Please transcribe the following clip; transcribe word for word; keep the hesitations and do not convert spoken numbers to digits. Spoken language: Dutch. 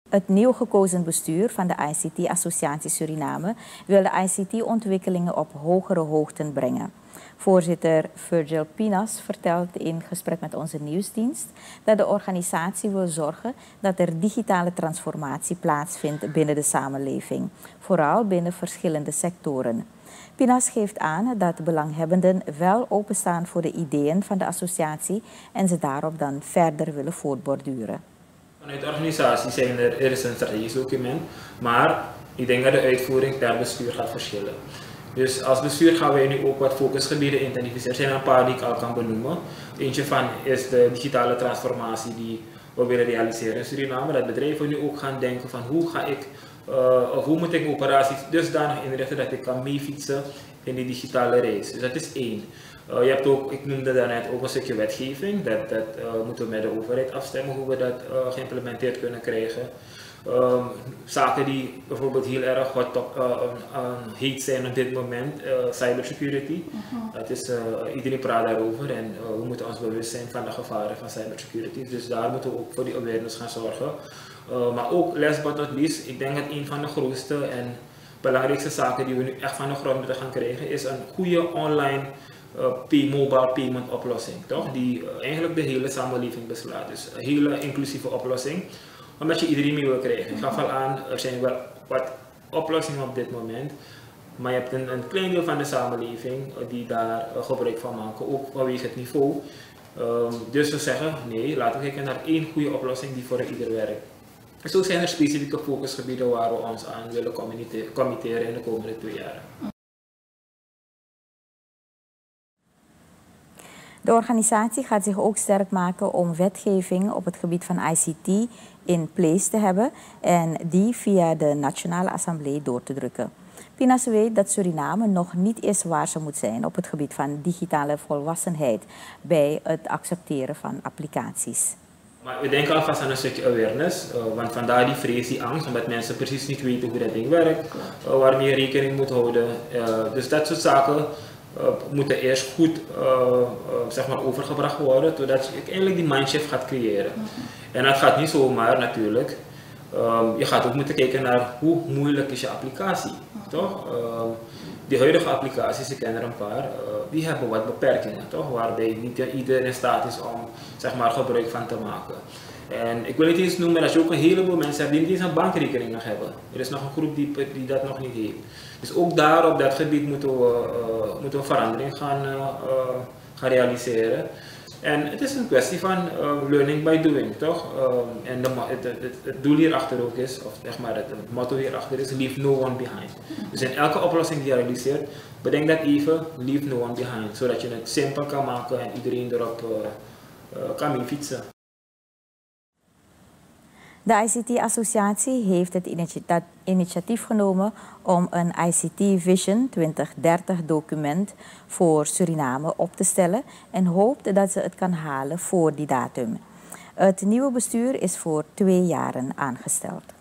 Het nieuw gekozen bestuur van de I C T-associatie Suriname wil de I C T-ontwikkelingen op hogere hoogten brengen. Voorzitter Virgil Pinas vertelt in gesprek met onze nieuwsdienst dat de organisatie wil zorgen dat er digitale transformatie plaatsvindt binnen de samenleving, vooral binnen verschillende sectoren. Pinas geeft aan dat belanghebbenden wel openstaan voor de ideeën van de associatie en ze daarop dan verder willen voortborduren. Vanuit de organisatie zijn er, er is een strategisch document, maar ik denk dat de uitvoering per bestuur gaat verschillen. Dus als bestuur gaan wij nu ook wat focusgebieden identificeren. Er zijn er een paar die ik al kan benoemen. Eentje van is de digitale transformatie die we willen realiseren in Suriname. Dat bedrijven nu ook gaan denken van hoe ga ik, uh, of hoe moet ik operaties dusdanig inrichten dat ik kan meefietsen in die digitale race. Dus dat is één. Uh, je hebt ook, ik noemde daarnet ook een stukje wetgeving. Dat, dat uh, moeten we met de overheid afstemmen hoe we dat uh, geïmplementeerd kunnen krijgen. Um, zaken die bijvoorbeeld heel erg hot uh, uh, heet zijn op dit moment, uh, cybersecurity. Uh-huh. Het is, uh, iedereen praat daarover en uh, we moeten ons bewust zijn van de gevaren van cybersecurity. Dus daar moeten we ook voor die awareness gaan zorgen. Uh, maar ook last but not least, ik denk dat een van de grootste en belangrijkste zaken die we nu echt van de grond moeten gaan krijgen is een goede online uh, pay, mobile payment oplossing, toch? Die uh, eigenlijk de hele samenleving beslaat. Dus een hele inclusieve oplossing. Omdat je iedereen mee wil krijgen. Ik gaf al aan, er zijn wel wat oplossingen op dit moment. Maar je hebt een, een klein deel van de samenleving die daar uh, gebruik van maken, ook vanwege het niveau. Um, dus we zeggen, nee, laten we kijken naar één goede oplossing die voor ieder werkt. En zo zijn er specifieke focusgebieden waar we ons aan willen committeren in de komende twee jaar. De organisatie gaat zich ook sterk maken om wetgeving op het gebied van I C T in place te hebben en die via de Nationale Assemblée door te drukken. Pinas weet dat Suriname nog niet is waar ze moet zijn op het gebied van digitale volwassenheid bij het accepteren van applicaties. Maar we denken alvast aan een stukje awareness, uh, want vandaar die vrees, die angst, omdat mensen precies niet weten hoe dat ding werkt, uh, waarmee je rekening moet houden. Uh, dus dat soort zaken Uh, moeten eerst goed uh, uh, zeg maar overgebracht worden, zodat je eindelijk die mindshift gaat creëren. Mm-hmm. En dat gaat niet zomaar natuurlijk. Um, je gaat ook moeten kijken naar hoe moeilijk is je applicatie. Mm-hmm. Toch? Uh, die huidige applicaties, ik ken er een paar, uh, die hebben wat beperkingen, toch? Waarbij niet iedereen in staat is om zeg maar, gebruik van te maken. En ik wil niet eens noemen dat je ook een heleboel mensen hebt die niet eens een bankrekening nog hebben. Er is nog een groep die, die dat nog niet heeft. Dus ook daar op dat gebied moeten we, uh, moeten we verandering gaan, uh, uh, gaan realiseren. En het is een kwestie van uh, learning by doing, toch? Uh, en de, het, het, het doel hierachter ook is, of zeg maar het, het motto hierachter is, leave no one behind. Dus in elke oplossing die je realiseert, bedenk dat even, leave no one behind. Zodat je het simpel kan maken en iedereen erop uh, uh, kan mee fietsen. De I C T-associatie heeft het initiatief genomen om een I C T Vision twintig dertig document voor Suriname op te stellen en hoopt dat ze het kan halen voor die datum. Het nieuwe bestuur is voor twee jaren aangesteld.